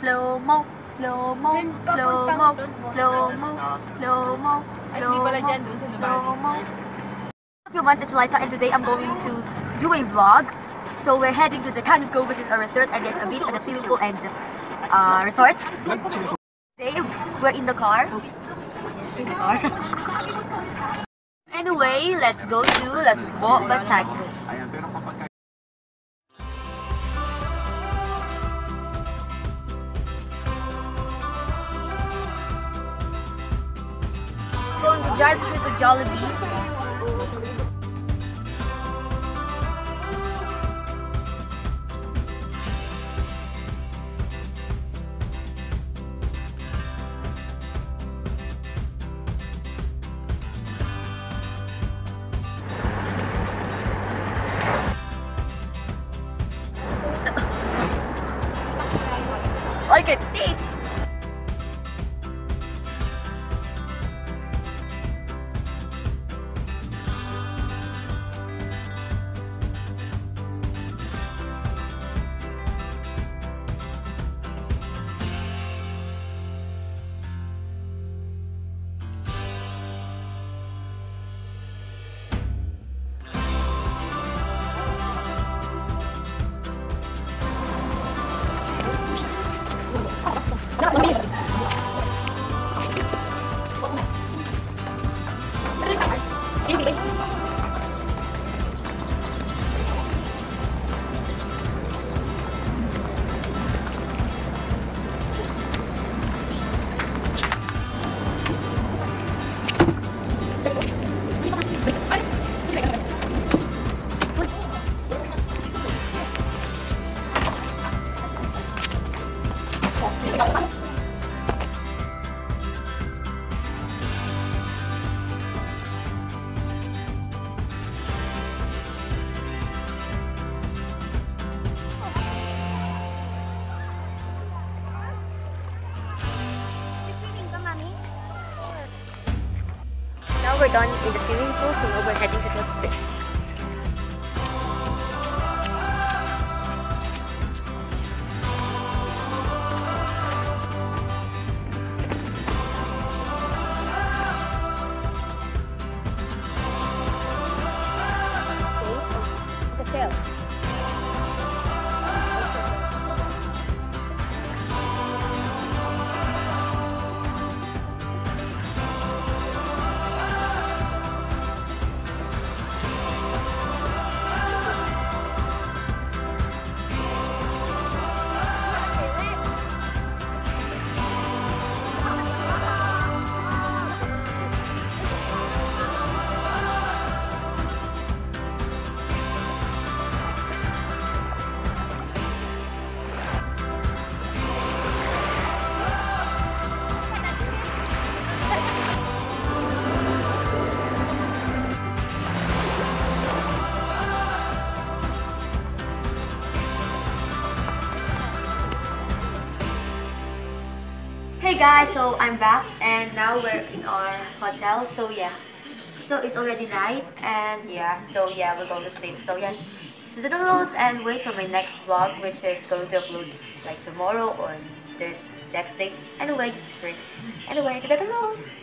slow mo, slow mo, slow mo, slow mo, slow mo, slow mo, slow mo. A few months, it's Liza, and today I'm going to do a vlog. So we're heading to the Cove, which is a resort, and there's a beach and a swimming pool and resort. Today we're in the car. Yes, in the car. Anyway, let's go to Batangas. Going to drive through to Jollibee. I can see. Now we're done in the swimming pool, so now we're heading to the beach. Hey guys, so I'm back and now we're in our hotel. So yeah, so it's already night and yeah, we're going to sleep. So yeah, do the rules and wait for my next vlog, which is going to upload like tomorrow or the next day. Anyway, just wait. Anyway, do the rules.